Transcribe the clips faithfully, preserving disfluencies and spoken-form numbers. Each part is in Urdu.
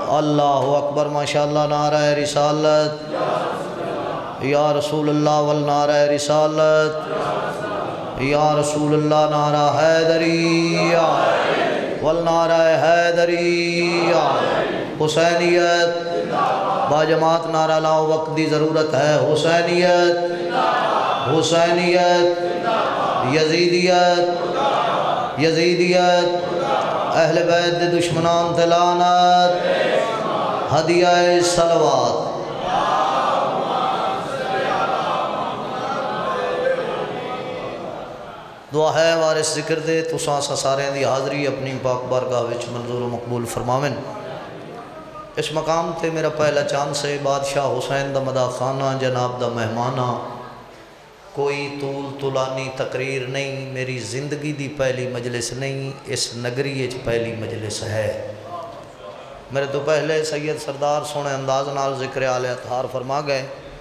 اللہ اکبر ماشاءاللہ نعرہ رسالت یا رسول اللہ والنعرہ رسالت یا رسول اللہ نعرہ حیدریہ والنعرہ حیدریہ حسینیت باجماعت نعرہ لاؤ وقت دی ضرورت ہے حسینیت حسینیت یزیدیت یزیدیت اہل بیت دے دشمنان تے لعنت ہدیہ صلوات دعا ہے وارث ذکر دے تساں سارے دی حاضری اپنی پاک بارگاہ وچ منظور و مقبول فرماویں۔ اس مقام تے میرا پہلا چاند سے بادشاہ حسین دا مداح خانہ جناب دا مہمانہ کوئی طول طولانی تقریر نہیں، میری زندگی دی پہلی مجلس نہیں، اس نگری اچ پہلی مجلس ہے۔ میرے تو پہلے سید سردار سونے انداز نال ذکر آل اطہار فرما گئے،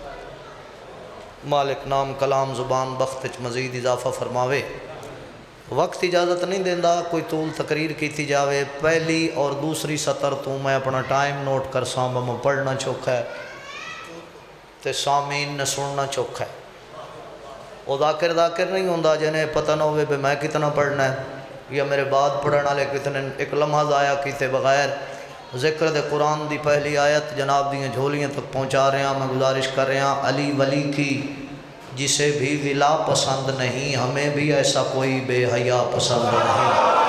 مالک نام کلام زبان بخت اچ مزید اضافہ فرماوے۔ وقت اجازت نہیں دیندہ کوئی طول تقریر کیتی جاوے، پہلی اور دوسری سطر تو میں اپنا ٹائم نوٹ کر سامبا میں پڑھنا چوکھا ہے تے سامین نے سننا چوکھا ہے۔ وہ ذاکر ذاکر نہیں ہوندہ جنہیں پتہ نہ ہوئے پہ میں کتنا پڑھنا ہے یا میرے بعد پڑھنا لے کتنے ایک لمحہ ضائع کیتے بغیر ذکر دے قرآن دی پہلی آیت جناب دیاں جھولیاں تک پہنچا رہے ہیں۔ میں گزارش کر رہے ہیں علی ولی کی جسے بھی ولا پسند نہیں، ہمیں بھی ایسا کوئی بے حیا پسند نہیں۔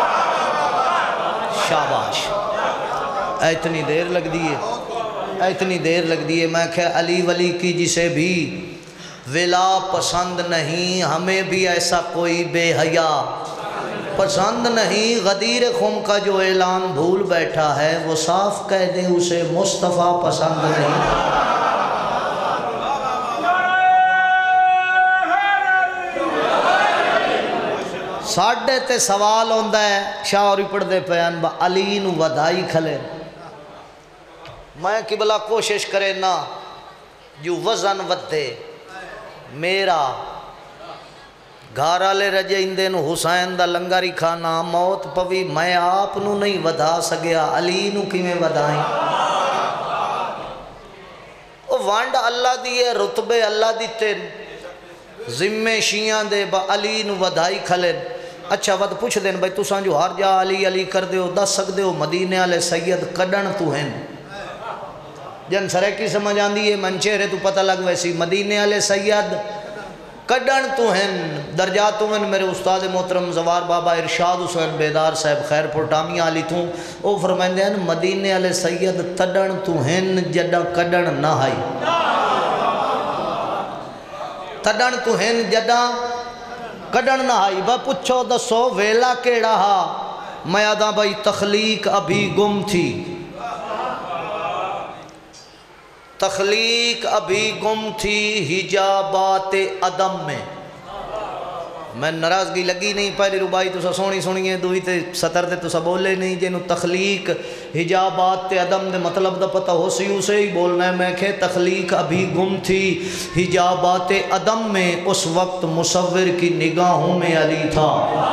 شاباش، اتنی دیر لگ دیئے اتنی دیر لگ دیئے میں کہ علی ولی کی جسے بھی ولا پسند نہیں، ہمیں بھی ایسا کوئی بے حیا پسند نہیں۔ غدیر خم کا جو اعلان بھول بیٹھا ہے وہ صاف کہہ دے اسے مصطفیٰ پسند نہیں۔ ساڑھے تے سوال ہوندہ ہے شاہ اور پڑھ دے پیان با علی نو ودائی کھلے، میں قبلہ کوشش کرے نا جو وزن ودے میرا گھارا لے رجے اندے نو حسین دا لنگاری کھانا موت پوی میں آپ نو نہیں ودا سگیا علی نو کی میں ودائیں۔ او وانڈ اللہ دیئے رتبے اللہ دیتے ذمے شیعہ دے با علی نو ودائی کھلیں۔ اچھا ود پوچھ دیں بھائی تساں جو ہر جا علی علی کر دے ہو دس سکتے ہو مدینے والے سید کڈن تو ہیں جن سرے کی سمجھ آندی ہے من چہرے تو پتہ لگ ویسی مدینے والے سید کڈن تو ہیں درجات تو ہیں۔ میرے استاد محترم زوار بابا ارشاد حسین بیدار صاحب خیر پورٹامی آلی تھوں او فرمائندے ہیں مدینے والے سید تڈن تو ہیں جڈا کڈن نہ آئی، تڈن تو ہیں جڈا کڈن نہ آئی۔ با پچھو دسو ویلا کیڑا ہا، میں آدھا بھائی تخلیق ابھی گم تھی، تخلیق ابھی گم تھی حجابات عدم میں۔ میں ناراضگی لگی نہیں، پہلی ربائی تو سا سونی سونی ہے دوئی تے سطر تے تو سا بولے نہیں جنہوں تخلیق حجابات عدم دے مطلب دا پتہ ہو سی اسے ہی بولنا ہے۔ میں کہ تخلیق ابھی گم تھی حجابات عدم میں، اس وقت مصور کی نگاہوں میں علی تھا۔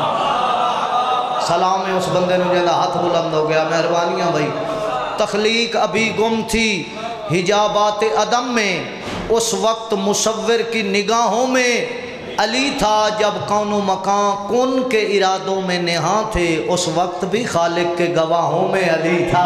سلام ہے اس بندے نے جیدہ ہاتھ بلند ہو گیا، مہربانیاں بھائی۔ تخلیق ابھی گم تھی حجابات عدم میں، اس وقت مصور کی نگاہوں میں علی تھا۔ جب کون و مکان کن کے ارادوں میں نہاں تھے، اس وقت بھی خالق کے گواہوں میں علی تھا۔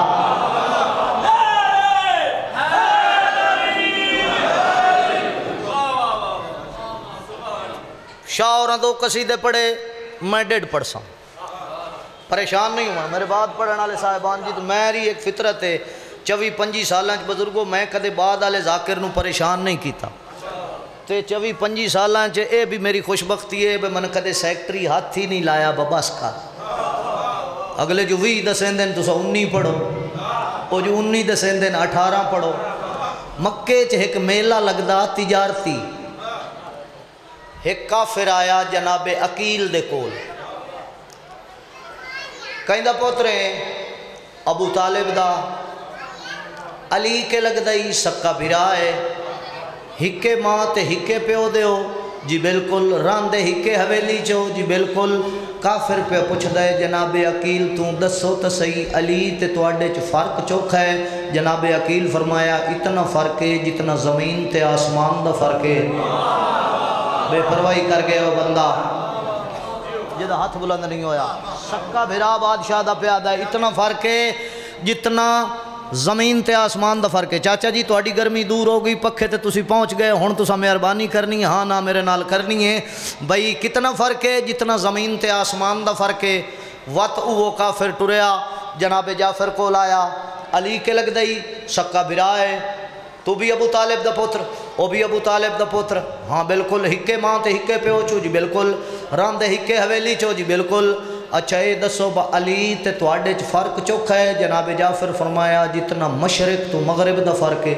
شاہ اور دو قصیدے پڑھے میں ڈیڑھ پڑھ سا پریشان نہیں ہوا میرے بعد پڑھنے والے صاحبان جی، تو میری ایک فطرت ہے چوی پنجی سالان چ بزرگوں میں کدے بعد والے ذاکر نو پریشان نہیں کیتا تے چوی پنجی سالان چ اے بھی میری خوش بختی ہے بے من کدے سیکٹری ہاتھ ہی نہیں لایا بباس کا۔ اگلے جو وی دسیں دن تو سا انی پڑھو، او جو انی دسیں دن اٹھارہ پڑھو۔ مکے چ ایک میلہ لگدا تجارتی، ایک کافر آیا جناب عقیل دے کول، کہیں دا پوترے ابو طالب دا علی کے لگ دائی سکا بھرا ہے، ہکے ماں تے ہکے پیو دے ہو جی بالکل، راندے ہکے حویلی چو جی بالکل، کافر پہ پوچھدا ہے جناب عقیل تو دسو تو صحیح علی تے تواڈے چ فرق چوکھا ہے؟ جناب عقیل فرمایا اتنا فرق ہے جتنا زمین تے آسمان دا فرق ہے۔ بے پرواہی کر گئے وہ بندہ جدا ہاتھ بلند نہیں ہویا، سکا بھرا بادشاہ دا پیادہ ہے، اتنا فرق ہے جتنا زمین تے آسمان دا فرق ہے۔ چاچا جی تواڈی گرمی دور ہو گئی، پکھے تے تسی پہنچ گئے، ہن تساں مہربانی کرنی ہے، ہاں نہ میرے نال کرنی ہے بھئی کتنا فرق ہے جتنا زمین تے آسمان دا فرق ہے۔ وقت وہ کافر ٹریا جناب جعفر کو لایا، علی کے لگ دئی سکا بھرا ہے، تو بھی ابو طالب دا پوتر، وہ بھی ابو طالب دا پوتر، ہاں بالکل ہکے ماں تے ہکے پیو چو جی بالکل، راندے ہکے حویلی چو جی بالکل۔ اچھا اے دسو با علی تے تواڈے چ فرق چوکھا ہے؟ جناب جعفر فرمایا جتنا مشرق تو مغرب دا فرق ہے۔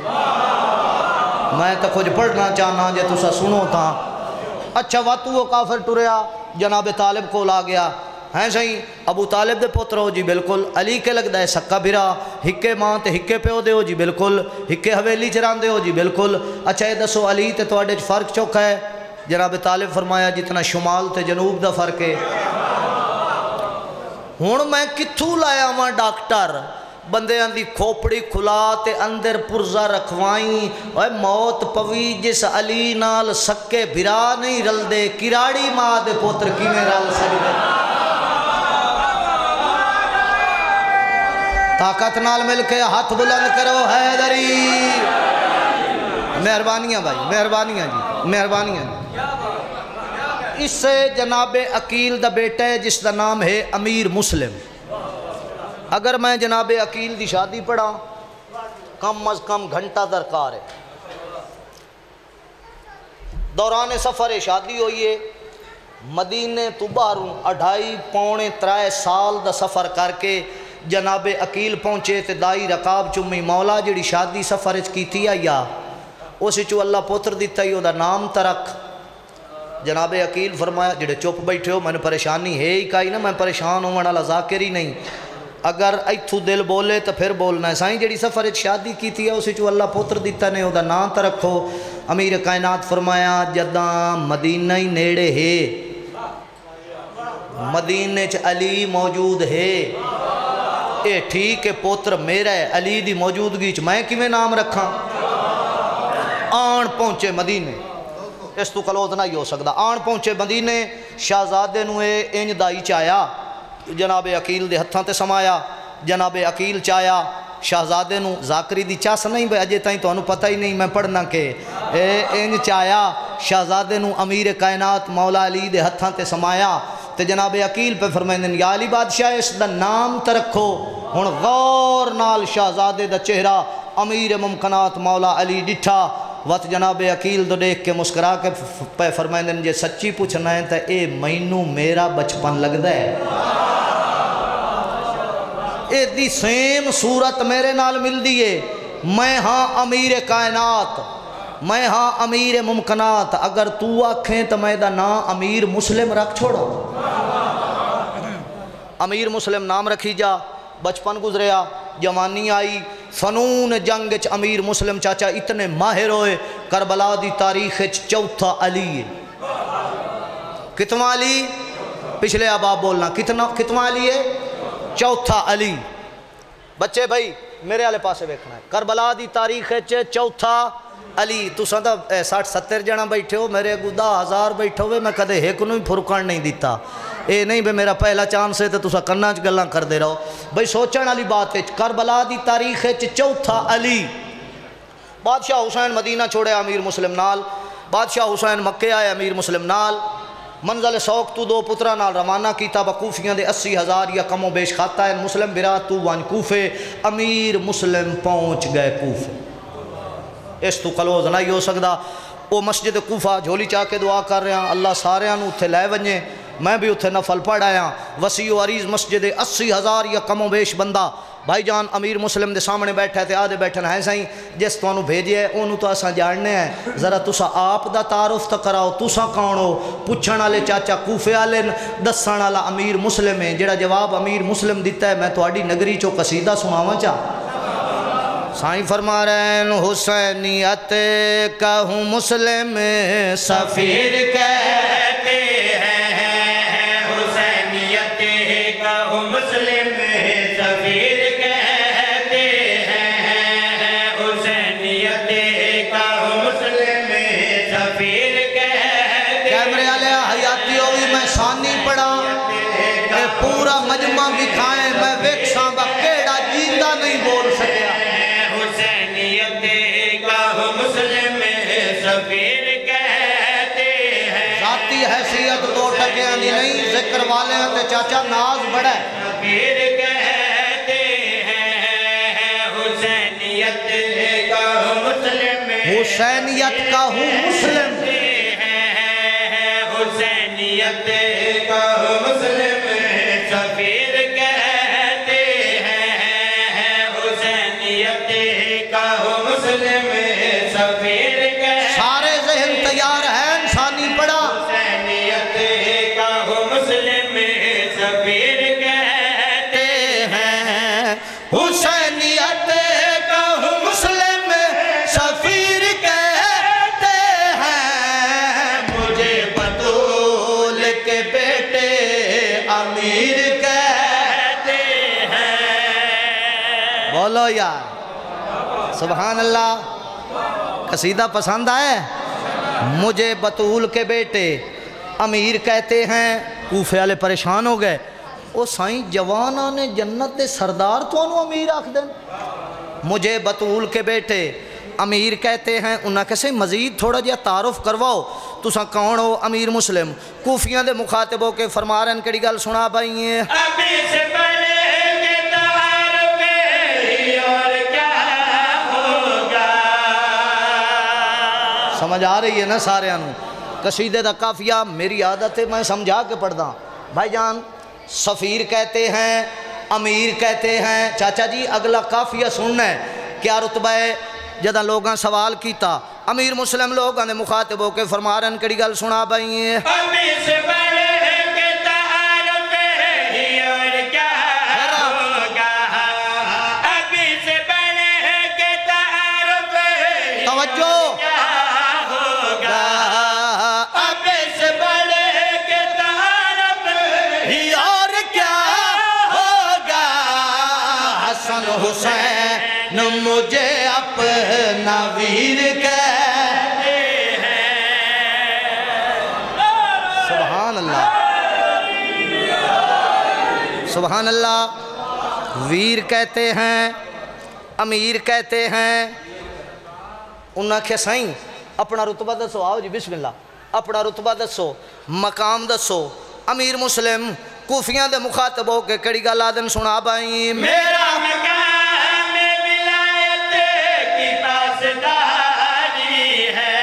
میں تو کچھ پڑھنا چاہنا جے تسا سنو تھا۔ اچھا واتو وہ کافر ٹریا جناب طالب کو لا گیا، ہیں صحیح ابو طالب دے پتر ہو جی بالکل، علی کے لگدا ہے سکا بھرا، ہکے ماں تے ہکے پیو دے ہو جی بالکل، ہکے حویلی چراندے ہو جی بالکل۔ اچھا اے دسو علی تے تواڈے چ فرق چوکھا ہے؟ جناب طالب فرمایا جتنا شمال تے جنوب دا فرق ہے۔ ہن میں کتھوں لایا ماں ڈاکٹر بندیاں دی کھوپڑی کھلا تے اندر پرزا رکھوائیں، اوے موت پوی جس علی نال سکے بھرا نہیں رل دے، کراڑی ماں دے پوتر کیویں رل سکدے؟ طاقت نال مل کے ہاتھ بلند کرو حیدری۔ مہربانیاں بھائی، مہربانیاں جی، مہربانیاں جی۔ اس سے جناب عقیل دا بیٹا ہے جس دا نام ہے امیر مسلم۔ اگر میں جناب عقیل دی شادی پڑھا کم از کم گھنٹہ درکار ہے، دوران سفر شادی ہوئی ہے، مدینے تو باہروں اڑھائی پونے ترائے سال دا سفر کر کے جناب عقیل پہنچے تے دائی رکاب چمی مولا جڑی شادی سفر اچ کیتی آیا اسی چو اللہ پوتر دیتا ہی او دا نام ترک۔ جناب عقیل فرمایا جڑے چپ بیٹھے ہو میں پریشانی ہے ہی کائی نا، میں پریشان ہوں والا ذاکر ہی نہیں، اگر ایتھو دل بولے تو پھر بولنا ہے۔ سائیں جڑی سفر شادی کی تھی ہے اسی چو اللہ پوتر دیتا نے او دا نام ترکھو۔ امیر کائنات فرمایا جداں مدینہ ہی نیڑے ہے، مدینہ چ علی موجود ہے، اے ٹھیک ہے پوتر میرا ہے، علی دی موجودگی چ میں کیویں نام رکھاں؟ آن پہنچے مدینے، اس تو کلوز نہ ہی ہو سکتا، آن پہنچے مدینے، شہزادے نو اے انج دائی چایا، جناب عقیل دے ہتھاں تے سمایا، جناب عقیل چایا شہزادے نو، ذاکری دی چاس نہیں بھئی اجے تائیں تو انہوں پتہ ہی نہیں میں پڑھنا کہ اے انج چایا شہزادے نو، امیر کائنات مولا علی دے ہتھاں تے سمایا تے جناب عقیل پہ فرمائندن یا علی بادشاہ اس دا نام ترکھو۔ ہن غور نال شہزادے دا چہرہ امیر ممکنات مولا علی ڈٹھا، وقت جناب عقیل تو دیکھ کے مسکرا کے پہ فرمائندن جے سچی پوچھنا ہے تو اے مینوں میرا بچپن لگدا ہے، اے دی سیم صورت میرے نال مل دیئے، میں ہاں امیر کائنات، میں ہاں امیر ممکنات، اگر تو آکھیں تو میں دا نام امیر مسلم رکھ چھوڑا۔ امیر مسلم نام رکھی جا، بچپن گزریا، جوانی آئی، فنون جنگ چ امیر مسلم چاچا اتنے ماہر ہوئے، کربلا دی تاریخ چوتھا علی ہے۔ کتنا علی؟ پچھلے اباب بولنا، کتنا کتنا علی ہے؟ چوتھا علی۔ بچے بھائی میرے والے پاسے دیکھنا ہے، کربلا دی تاریخ چوتھا علی۔ تو سندا ساٹھ ستر جنا بیٹھے ہو، میرے گدا ہزار بیٹھے ہوئے، میں کدے ایک نو ہی پھرکان نہیں دیتا، اے نہیں بے میرا پہلا چانس ہے تو تسا کناں چ گلاں کر دے رہو بھئی۔ سوچن والی بات ہے، کربلا دی تاریخ چوتھا علی۔ بادشاہ حسین مدینہ چھوڑے امیر مسلم نال، بادشاہ حسین مکے آئے امیر مسلم نال، منزل سوک تو دو پترہ نال روانہ کیتا، بکوفیاں دے اسی ہزار یا کم و بیش کھاتا ہے، مسلم برا تو وان کوفے، امیر مسلم پہنچ گئے کوفے، اس تو کلوز نہ ہی ہو سکتا۔ وہ مسجد کوفہ جھولی چاہ کے دعا کر رہے ہیں، اللہ سارے انہوں اتھے لے ونجے، میں بھی اتھے نفل پڑھ آیا، وسیع و عریض مسجد اسی ہزار یا کم و بیش بندہ، بھائی جان امیر مسلم دے سامنے بیٹھے تھے، آدھے بیٹھن ہیں سائیں جس تو انہوں بھیجے ہے انہوں تو اساں جاننے ہیں، ذرا تسا آپ دا تعارف تا کراؤ، تسا کون ہو؟ پوچھن والے چاچا کوفے والے دسن والا امیر مسلم ہے، جڑا جواب امیر مسلم دیتا ہے میں تہاڈی نگری چو قصیدہ سناواں چا۔ سائیں فرما رہے ہیں حسینیت کہوں مسلم سفیر کہتے ہیں، حسین نہیں بول سکیا حسینیت کا مسلم سفیر کہتے ہیں ذاتی حیثیت دو ٹکیاں دی نہیں ذکر والے ہیں تے چاچا ناز بڑا ہے سفیر کہتے ہیں حسینیت کا مسلم حسینیت کا ہوں مسلم حسینیت کا مسلم سفیر کہتے ہیں حسینیت کا مسلم سفیر کہتے ہیں سارے ذہن تیار ہے انسانی پڑا حسینیت کا مسلم سفیر کہتے ہیں حسینیت کا مسلم سفیر کہتے ہیں مجھے بطول کے بیٹے امیر کہتے ہیں بولو یار سبحان اللہ قصیدہ پسند آئے مجھے بطول کے بیٹے امیر کہتے ہیں کوفے والے پریشان ہو گئے او سائیں جوانہ نے جنت دے سردار تو انہوں امیر آکھ دیں مجھے بطول کے بیٹے امیر کہتے ہیں انہاں کیسے مزید تھوڑا جیا تعارف کرواؤ تساں کون ہو امیر مسلم کوفیاں دے مخاطبوں کے فرما رہے ہیں کڑی گل سنا بھائی ہیں ابھی سے پہلے کے تعارف اور کیا ہوگا سمجھ آ رہی ہے نا سارے انہوں قصیدے دا قافیہ میری عادت ہے میں سمجھا کے پڑھ دا بھائی جان سفیر کہتے ہیں امیر کہتے ہیں چاچا جی اگلا قافیہ سننا ہے کیا رتبہ ہے جدہ لوگاں سوال کیتا امیر مسلم لوگاں نے مخاطبوں کے فرما رہے ہیں کڑی گل سنا بھائی ہیں ابھی سے پہلے کے تعارف اور کیا ہوگا ابھی سے پہلے کے تعارف توجہ کیا ہوگا ابھی سے پہلے کے تعارف اور کیا ہوگا حسن حسین مجھے اپنا ویر کہتے ہیں سبحان اللہ سبحان اللہ ویر کہتے ہیں امیر کہتے ہیں انہاں کے سائیں اپنا رتبہ دسو آؤ جی بسم اللہ اپنا رتبہ دسو مقام دسو امیر مسلم کوفیاں دے مخاطبوں کے کڑی گل آدن سنا بھائی میرا مقام ولایت کی پاسداری ہے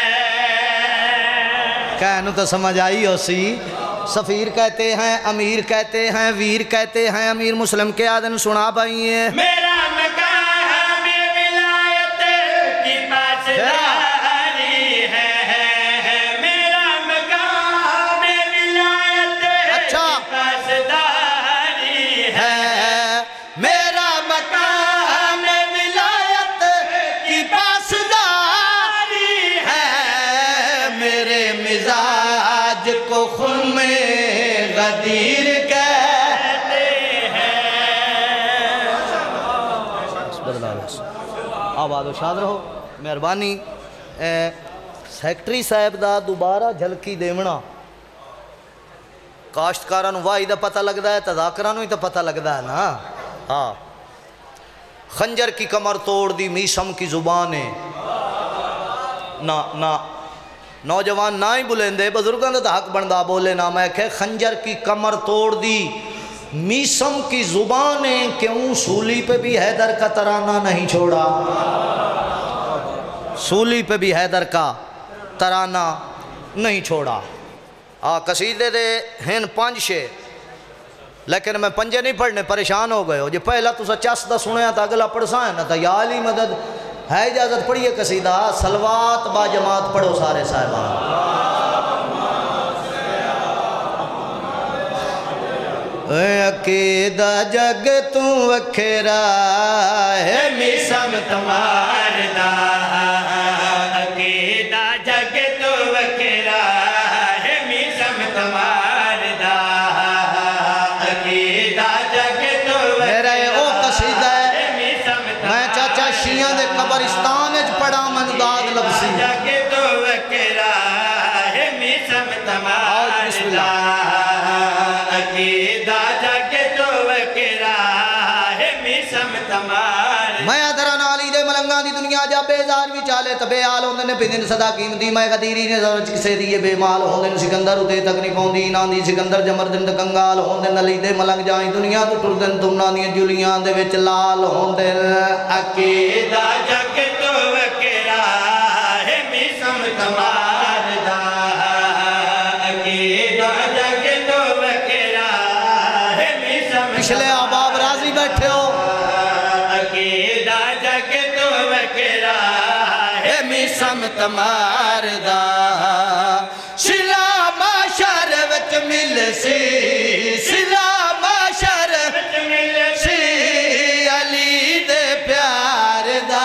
کہنو تو سمجھ آئی ہو سی سفیر کہتے ہیں امیر کہتے ہیں ویر کہتے ہیں امیر مسلم کے آدن سنا بھائی میرا مقام ولایت کی پاسداری ہے میرا مقام ولایت اچھا کی پاسداری ہے میرا مقام ولایت کی پاسداری ہے میرے مزاج کو خون میں غدیر کہتے ہیں آباد و شاد رہو مہربانی سیکٹری صاحب دا دوبارہ جھلکی دیونا کاشتکاران وائی دا پتہ لگ دا ہے تذاکرانوں ہی تا پتہ لگ دا ہے نا ہاں خنجر کی کمر توڑ دی میسم کی زبانیں نا نا نوجوان نہ ہی بلندے بزرگاں دا حق بندہ بولے نا میں کہ خنجر کی کمر توڑ دی میسم کی زبانیں کیوں سولی پہ بھی حیدر کا ترانہ نہیں چھوڑا سولی پہ بھی حیدر کا ترانہ نہیں چھوڑا آ قصیدے دے ہن پانچ شے لیکن میں پنجے نہیں پڑھنے پریشان ہو گئے ہو جی پہلا تو سچاس دا سنیا تھا اگلا پڑھ سائیں نا تھا یا علی مدد ہے اجازت پڑھیے قصیدہ سلوات با جماعت پڑھو سارے صاحبان عقیدہ جگ تو وکھرا ہے میسم تمہار دا عقیدہ جگ تو وکھرا ہے میسم تمہار دا عقیدہ جگ تو میرا یہ او قصیدہ ہے میسم میں چاچا شیعہ دے قبرستان اج پڑھا من داد لبسی جگ تو وکھرا ہے میسم تمہار بسم اللہ عقیدہ جگ تو وکھرا ہے میسم تمہار میں ادھرا نالی دے ملنگاں دی دنیا جا بیزار بھی چالے تبے آل ہوندے نے پندن صدا قیمتی میں غدیری نے زرچ کسے دیئے بے مال ہوندے نے سکندر اتے تک نہیں پوندی ناندی سکندر جمردن کنگال ہوندے نلی دے ملنگ جائیں دنیا تو ٹردن تم ناندی جولیاں دے وچ لال ہوندے عقیدہ جگ تو وکرا ہے میسم تمار دا عقیدہ جگ تو وکرا ہے میسم پچھلے آباب راضی بیٹھے ہو عقیدہ جگ تو وکرا ہے میسم تمار دا سلا معاشر وچ مل سی سلا معاشر وچ مل سی علی دے پیار دا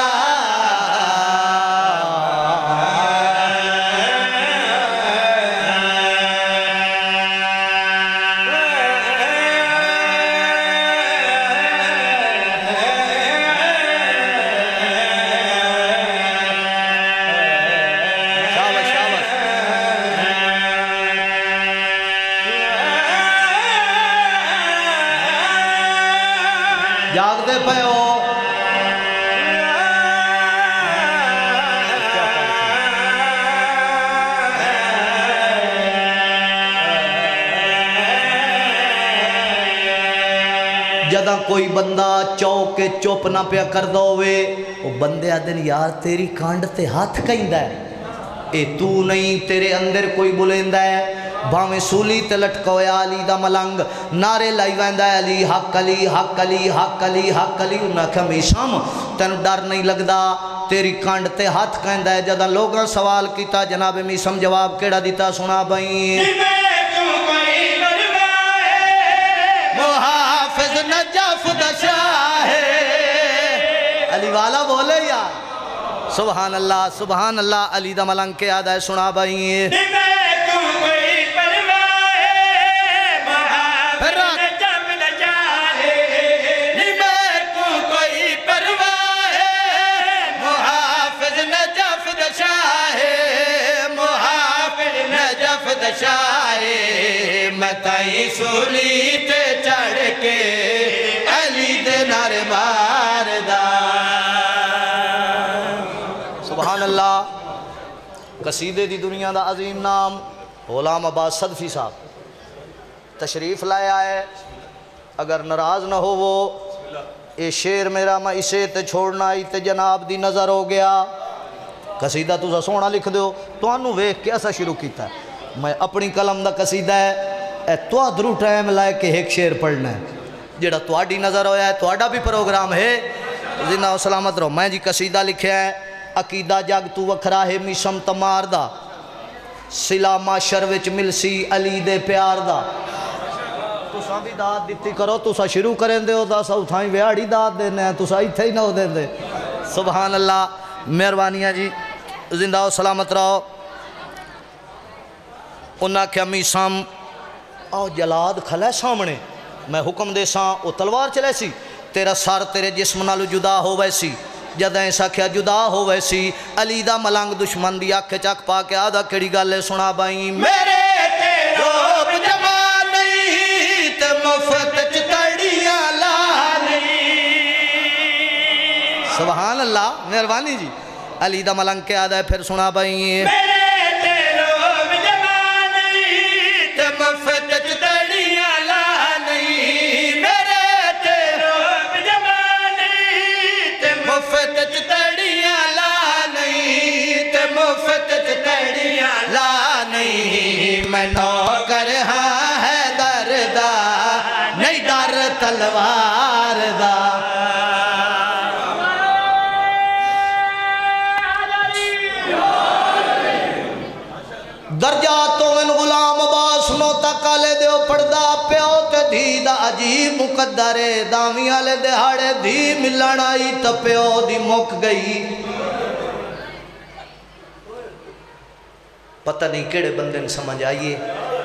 شاباش شاباش جاگ دے پہ ہو جدہ کوئی بندہ چوکے چوپ نہ پیا کر دووے وہ بندے آدھن یار تیری کانڈ تے ہاتھ کہندہ ہے اے تو نہیں تیرے اندر کوئی بلندہ ہے بھاویں سولی تے لٹکویا علی دا ملنگ نعرے لائی ویندہ ہے علی حق علی حق علی حق علی حق علی انہاں کہ میشم تینو ڈر نہیں لگدا تیری کانڈ تے ہاتھ کہندہ ہے جدہ لوگاں سوال کیتا جناب میشم جواب کیڑا دیتا سنا بھائیں محافظ نجف دشاہ علی والا بولے یا سبحان اللہ سبحان اللہ علی دا ملنگ کے آدھا ہے سنا بھائیں متائی سولی تے چڑھ کے علی دے نار مار دا سبحان اللہ قصیدے دی دنیا دا عظیم نام غلام عباس صدفی صاحب تشریف لائے آئے اگر ناراض نہ ہو وہ اے شیر میرا میں اسے تے چھوڑنا ہی تے جناب دی نظر ہو گیا قصیدہ تو سونا لکھ دیو تو انہوں ویک کیسا شروع کیتا ہے میں اپنی قلم دا قصیدہ ہے اے تو ادھرو ٹائم لائے کہ ایک شیر پڑھنا ہے جڑا تو آڈی نظر ہویا ہے تو آڈا بھی پروگرام ہے زندہ و سلامت رہو میں جی قصیدہ لکھے ہیں عقیدہ جگ تو وکھرا ہے میشم تمار دا سلا معاشر وچ ملسی علی دے پیار دا تو ساں بھی داد دیتی کرو تو ساں شروع کریں دے ہو دا سا اتھائیں ویاڑی داد دینے ہیں تو ساں ہی تھے ہی نہ ہو دیں دے سبحان اللہ مہربانیاں جی زندہ و سلامت رہو انہاں کیا میشم آو جلاد کھلے سامنے میں حکم دے ساں او تلوار چلے سی تیرا سار تیرے جسم نالو جدا ہو ویسی جدہ ایسا کیا جدا ہو ویسی علی دا ملنگ دشمن دی آکھ چاک پا کے آدھا کڑی گالے سنا بائیں میرے روب جمع نہیں تے مفت چتڑیاں لانی سبحان اللہ مہربانی جی علی دا ملنگ کے آدھا پھر سنا بائیں مفت چتڑیاں لانی میرے تیرو بجمانی تے مفت چتڑیاں لانی تے مفت چتڑیاں لانی میں نوکر ہاں ہے دردا نہیں ڈر تلوار دا درجاتوں ان غلام عباس نو تکالے دیو پڑدا پیو تے دھی دا عجیب مقدرے دامیاں لے دہاڑے دھی ملن آئی تا پیو دی مک گئی پتہ نہیں کیڑے بندے نے سمجھ آئیے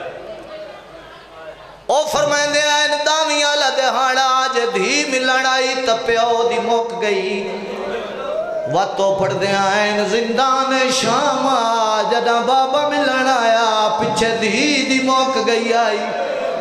او فرمائیں دے آئین دامیاں لے دہاڑا آج دھی ملن آئی تا پیو دی مک گئی واتو پڑھ دے آئین زندان شاما جدہ بابا ملن آیا پچھے دھی دی موک گئی آئی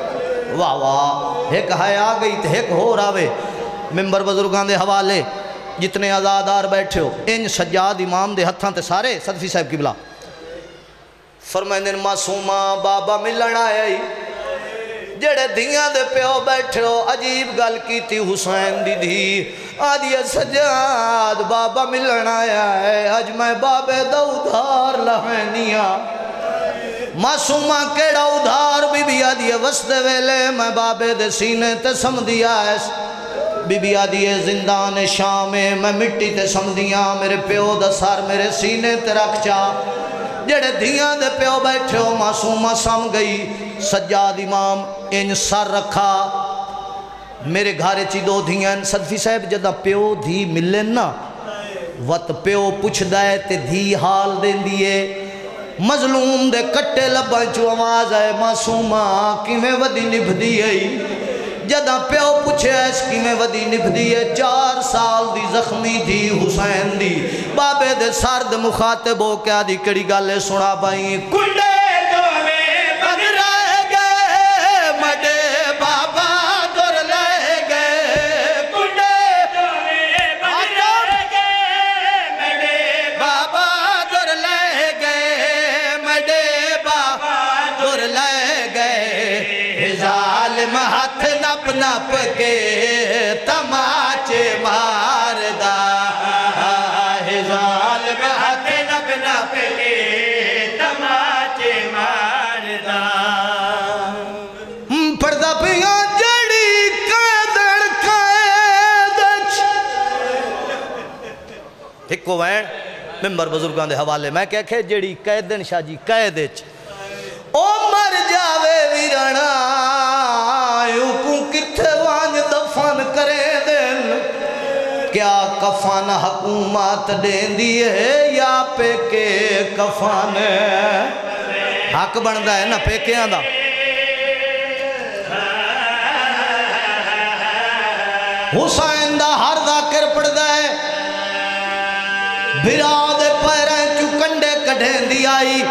واہ واہ ایک ہائے آ گئی تے ایک ہو راوے ممبر بزرگان دے حوالے جتنے آزادار بیٹھے ہو ان سجاد امام دے ہتھاں تے سارے صدفی صاحب قبلہ فرمائیں معصومہ بابا ملن آیا ہی جڑے دیاں دے پیو بیٹھے ہو عجیب گل کی تھی حسین دی دی آدھی سجاد بابا ملن آیا ہے اج میں بابے دا ادھار لہنیاں معصومہ کیڑا ادھار بی بی آدھی وسدے ویلے میں بابے دے سینے تے سمدھیا ہے بی بی آدھی زندان شام میں مٹی تے سمدھیاں میرے پیو دا سار میرے سینے تے رکھ چا جڑے دیاں دے پیو بیٹھے ہو معصومہ سم گئی سجاد امام ان سر رکھا میرے گھارے چی دو دیاں صدفی صاحب جدہ پیو دھی ملن نا وقت پیو پوچھ دائے تے دھی حال دین دیئے مظلوم دے کٹے لباں چو آواز ہے معصومہ کیویں ودی نبھ دیئے جدہ پیو پوچھے اس کی میں ودی نبھ دیئے چار سال دی زخمی تھی حسین دی بابے دے سارد مخاطب ہو کیا دی کڑی گالے سنا بائی کنڈے دوے بگ رہ گئے مڈے بابا در لے گئے کنڈے دوے بگ رہ گئے مڈے بابا در لے گئے مڈے بابا در لے گئے ظالم ہاتھ نپ نپ کے تماچے مار دا ظالم ہاتھ نپ نپ کے تماچے مار دا پردہ پیاں جڑی قیدر قیدچ ایک وین ممبر بزرگان دے حوالے میں کہہ کہے جڑی قیدن شاہ جی قیدچ او مر جاوے ویرنا کو کتھے وانج دفن کرے دن کیا کفن حکومت دین دیئے یا پہ کے کفن حق بندہ ہے نا پہ کے آندہ حسین دا ہر ذاکر پڑ دائے بھراد پیریں چکنڈے کڑھیں دی آئی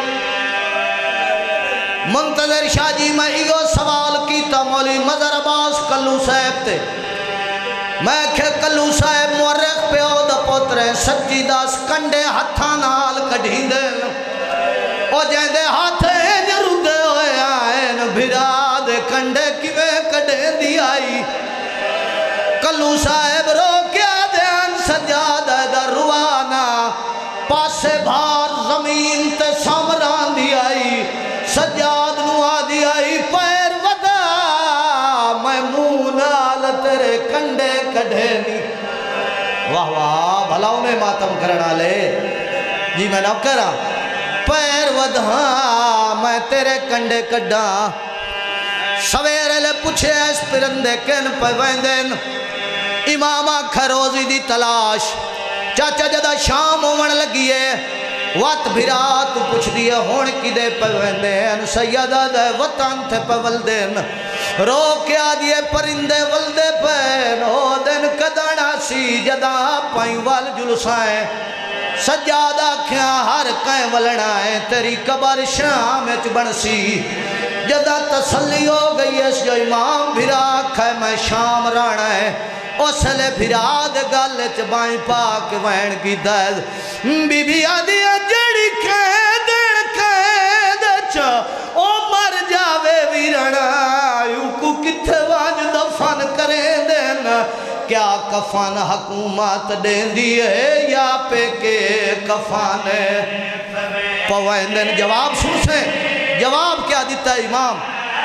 منتظر شاہ جی میں ایو سوال کیتا مولی مظہر عباس کلو صاحب تے میں کہ کلو صاحب مورخ پہ او دا پوترے سچی داس کنڈے ہتھاں نال کڑھیں دین او جائیں دے ہاتھیں جرودے ہوئے آئین بھرا دے کنڈے کیوے کڑھیں دی آئی کلو صاحب رو کیا دین سجاد دا روانا پاسے بھار زمین تے سامران دی آئی سجاد نو آدھی آئی پیر ودا میں مونال تیرے کنڈے کڑھے نہیں واہ واہ بھلا انہیں ماتم کرنا لے جی میں نہ کرا پیر ودا میں تیرے کنڈے کڑھا سویرے لے پوچھے اس پرندے کن پہ ویندن امامہ کھروزی دی تلاش چاچا جدہ شام ہومن لگیے وات بھرا تو پوچھ دیئے ہون کی دے پویندین سیدہ دے وطن تھے پہ ولدین رو کیا دیئے پرندے ولدے پین ہو دن کدانا سی جدہ پائیں وال جلسائیں سجادہ کیا ہر کہیں ولنائیں تیری قبر شام اچ بنسی جدہ تسلی ہو گئی اس جو امام بھرا کھائے میں شام رانا ہے اس لے بھرا دے گالے چبائیں پاک وین کی دید بی بی آدھی جڑی قیدن قید چا او مر جاوے ویرنا یوں کو کتھے واج دفن کرے دین کیا کفن حکومت دین دیئے یا پہ کے کفن پویندن جواب سن سے جواب کیا دیتا ہے امام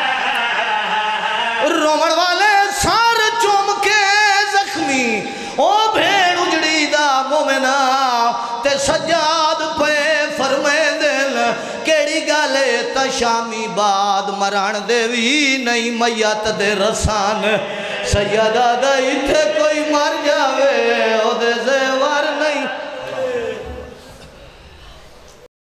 رومن والے سار چوم کے زخمی او بھیڑ اجڑی دا مومنہ تے سجاد پہ فرمائے دل کیڑی گالے تا شامی بعد مران دیوی نہیں میت دے رسان سیدہ دا ایتھے کوئی مر جاوے او دے زیر